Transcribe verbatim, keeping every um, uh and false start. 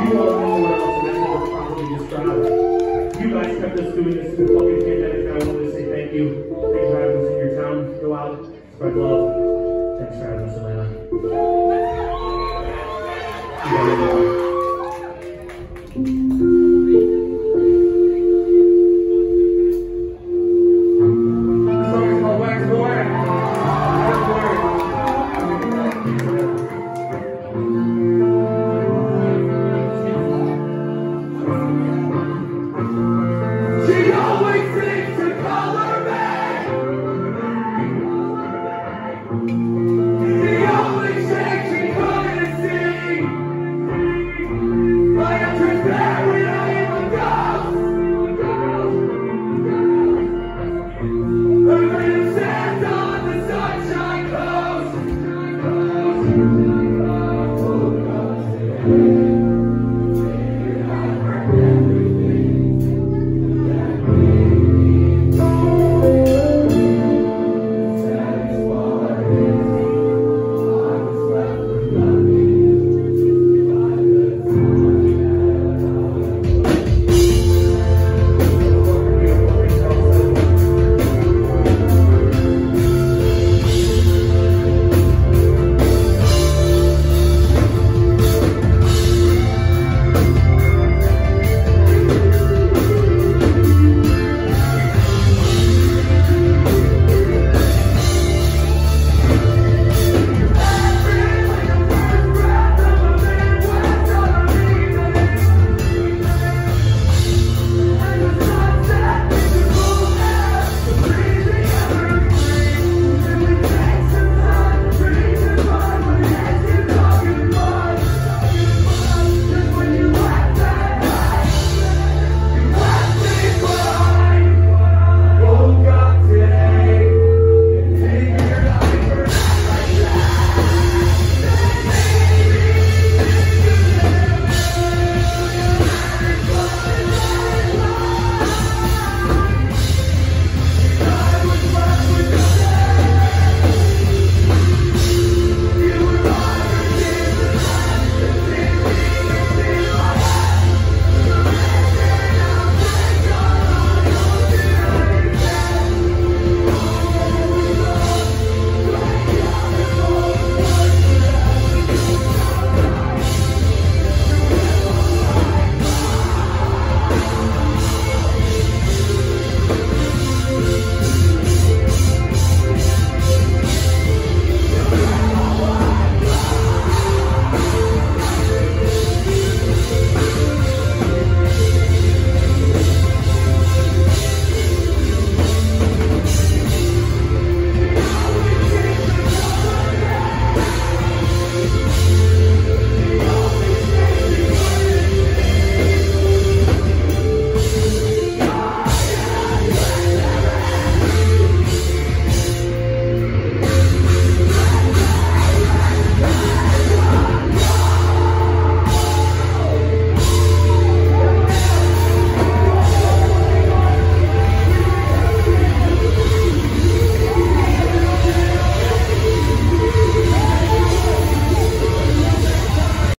You all know where else and I never properly described. You guys kept us doing this in the fucking pandemic, and I wanted to say thank you. Thanks for having us in your town. Go out, spread love. Thanks for having us, Atlanta.